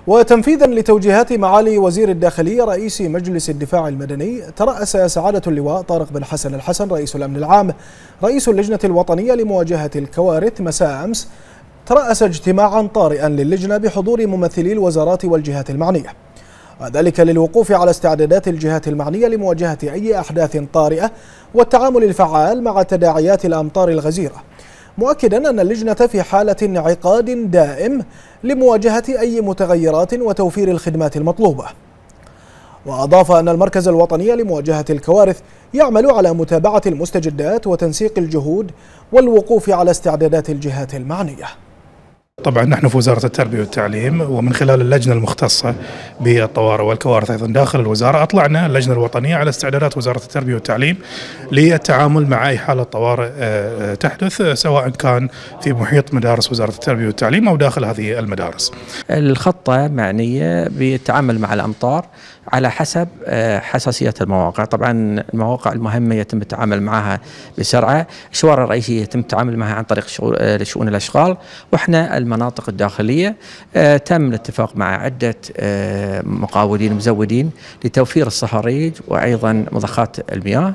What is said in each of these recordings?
وتنفيذا لتوجيهات معالي وزير الداخلية رئيس مجلس الدفاع المدني، ترأس سعادة اللواء طارق بن حسن الحسن رئيس الأمن العام رئيس اللجنة الوطنية لمواجهة الكوارث مساء أمس ترأس اجتماعا طارئا للجنة بحضور ممثلي الوزارات والجهات المعنية، وذلك للوقوف على استعدادات الجهات المعنية لمواجهة أي أحداث طارئة والتعامل الفعال مع تداعيات الأمطار الغزيرة، مؤكدا أن اللجنة في حالة انعقاد دائم لمواجهة أي متغيرات وتوفير الخدمات المطلوبة. وأضاف أن المركز الوطني لمواجهة الكوارث يعمل على متابعة المستجدات وتنسيق الجهود والوقوف على استعدادات الجهات المعنية. طبعا نحن في وزارة التربية والتعليم ومن خلال اللجنة المختصة بالطوارئ والكوارث أيضا داخل الوزارة أطلعنا اللجنة الوطنية على استعدادات وزارة التربية والتعليم للتعامل مع أي حالة طوارئ تحدث، سواء كان في محيط مدارس وزارة التربية والتعليم أو داخل هذه المدارس. الخطة معنية بالتعامل مع الأمطار على حسب حساسية المواقع. طبعا المواقع المهمة يتم التعامل معها بسرعة، الشوارع الرئيسية يتم التعامل معها عن طريق شؤون الأشغال، وإحنا المناطق الداخلية تم الاتفاق مع عدة مقاولين ومزودين لتوفير الصهاريج وأيضا مضخات المياه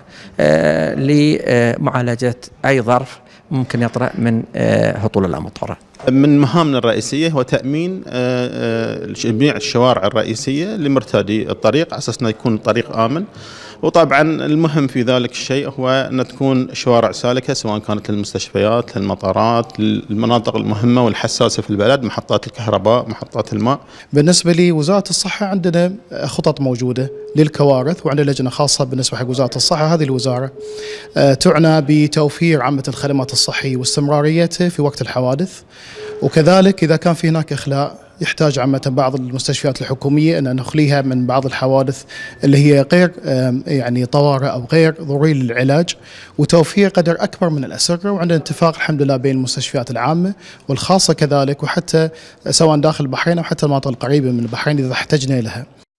لمعالجة أي ظرف ممكن يطرأ من هطول الأمطار. من مهامنا الرئيسية هو تأمين جميع الشوارع الرئيسية لمرتادي الطريق على أساس أنه يكون الطريق آمن، وطبعا المهم في ذلك الشيء هو أن تكون شوارع سالكة سواء كانت للمستشفيات، للمطارات، للمناطق المهمة والحساسة في البلد، محطات الكهرباء، محطات الماء. بالنسبة لوزارة الصحة عندنا خطط موجودة للكوارث، وعندنا لجنة خاصة بالنسبة حق وزارة الصحة. هذه الوزارة تعنى بتوفير عامة الخدمات الصحية واستمراريتها في وقت الحوادث، وكذلك إذا كان في هناك إخلاء يحتاج عامة بعض المستشفيات الحكومية أن نخليها من بعض الحوادث اللي هي غير يعني طوارئ أو غير ضرورية للعلاج، وتوفير قدر أكبر من الأسرة. وعندنا اتفاق الحمد لله بين المستشفيات العامة والخاصة كذلك، وحتى سواء داخل البحرين أو حتى المناطق القريبة من البحرين إذا احتجنا لها.